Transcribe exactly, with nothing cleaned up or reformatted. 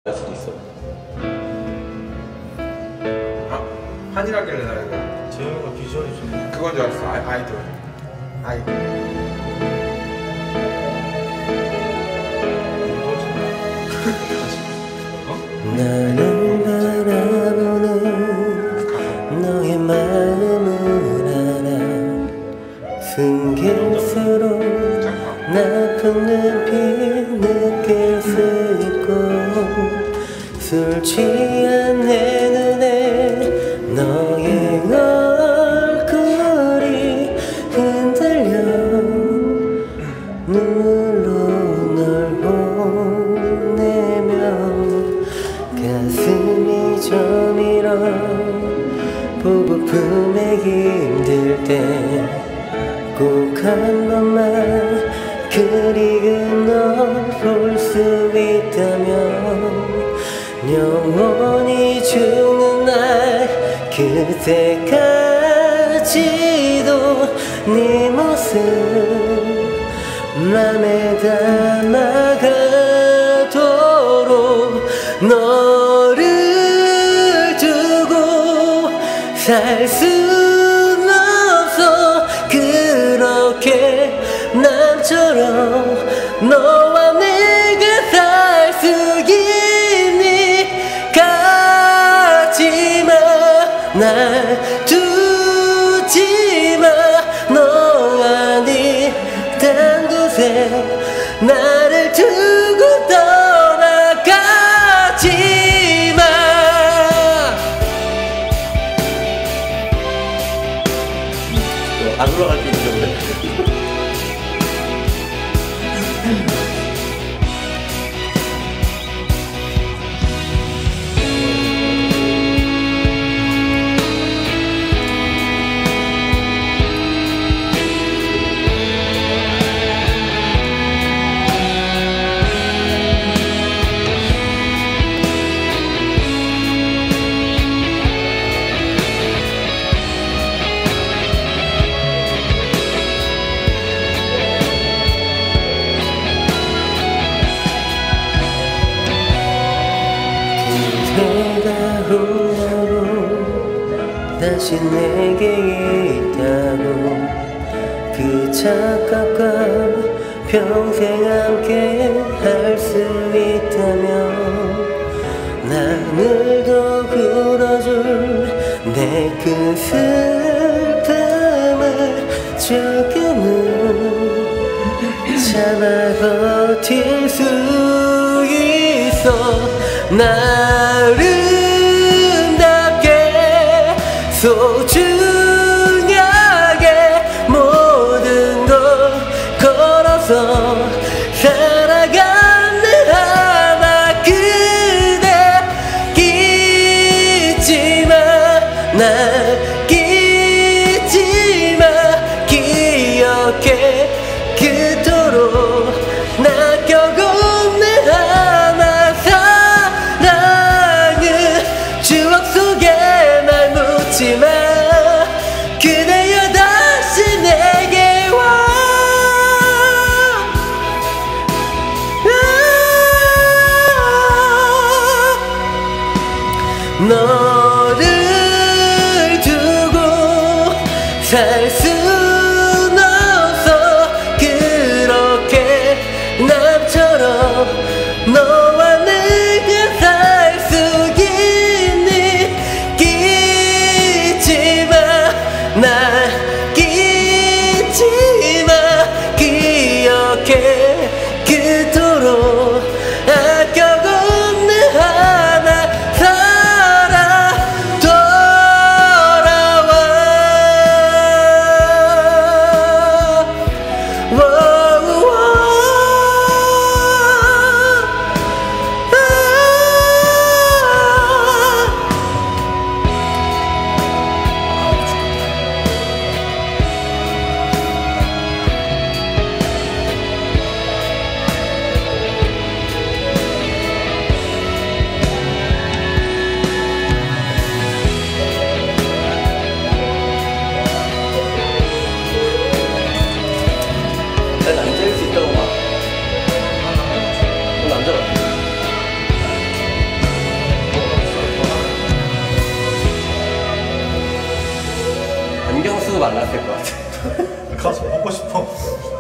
할 수도 있어. 아, 한이라길래 나 이거 재영이가 비주얼이 좀 그건 줄 알았어. 아, 아이돌 아이돌 나를 바라보는 너의 마음을 알아. 숨길수록 나쁜 눈빛 느낄 수 있고 술 취한 내 눈에 너의 얼굴이 흔들려 눈물로 널 보내며 가슴이 저밀어 보고품에 힘들 때 꼭 한 번만 그리운 널 볼 수 있다면 영원히 죽는 날 그때까지도 네 모습 맘에 담아가도록 너를 두고 살 순 없어. 그렇게 남처럼 너와 내가 살 수 있니? 가지마 날 두지마. 너 아닌 딴 곳에 나를 두고 떠나가지마. 안 올라갈 때 있는데. 내가 후회하고 다시 내게 있다고 그 착각과 평생 함께 할 수 있다면 나늘도 불어줄 내 그 슬픔을 조금은 참아 버틸 수 있어. 아름답게 소중하게 모든 걸 걸어서 살아간 내 하나 그대 잊지마 날 잊지마. 기억해 그토록 낚여온 내 하나 추억 속에 날 묻지마. 그대여 다시 내게 와. 너를 두고 살 순 없어. 그렇게 남처럼 너와 내가 살 수 있니? 잊지마 날 잊지마. 기억해 그토록 아껴온 내 하나 사랑 향수 발랐을 것 같아. 가서 보고 싶어.